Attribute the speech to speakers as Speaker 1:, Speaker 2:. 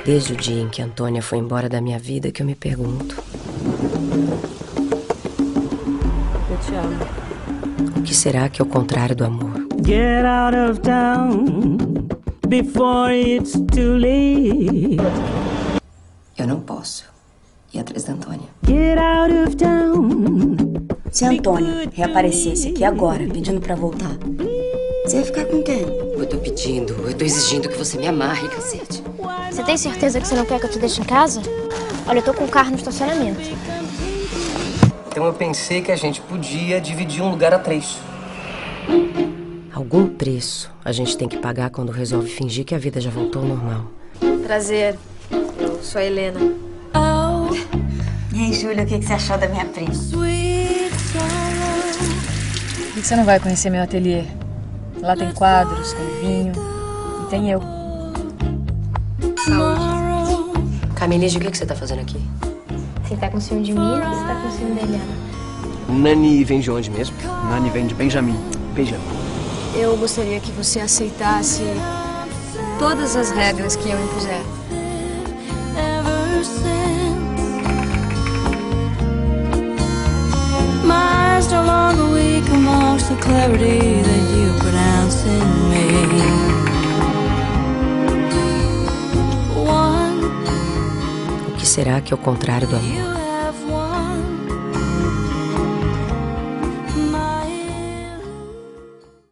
Speaker 1: Desde o dia em que Antônia foi embora da minha vida que eu me pergunto:
Speaker 2: eu te amo.
Speaker 1: O que será que é o contrário do amor?
Speaker 3: Get out of town before it's too late.
Speaker 1: Eu não posso ir atrás da Antônia.
Speaker 3: Get out of town.
Speaker 4: Se a Antônia reaparecesse aqui agora, pedindo pra voltar, você ia ficar com quem?
Speaker 1: Eu tô exigindo que você me amarre, cacete.
Speaker 5: Você tem certeza que você não quer que eu te deixe em casa? Olha, eu tô com o carro no estacionamento.
Speaker 6: Então eu pensei que a gente podia dividir um lugar a 3.
Speaker 1: Algum preço a gente tem que pagar quando resolve fingir que a vida já voltou ao normal.
Speaker 2: Prazer, eu sou a Helena.
Speaker 4: E aí, Júlia, o que você achou da minha prima?
Speaker 7: Por que você não vai conhecer meu ateliê? Lá tem quadros, tem vinho e tem eu.
Speaker 2: Saúde.
Speaker 1: Camille, o que você tá fazendo aqui?
Speaker 5: Você tá com ciúme de mim ou você tá com ciúme da Helena?
Speaker 6: Nani vem de onde mesmo?
Speaker 8: Nani vem de Benjamin. Benjamin.
Speaker 2: Eu gostaria que você aceitasse todas as regras que eu impuser.
Speaker 9: My eyes no longer weak amongst the clarity that you pronounce in me.
Speaker 1: O que será que é o contrário do amor?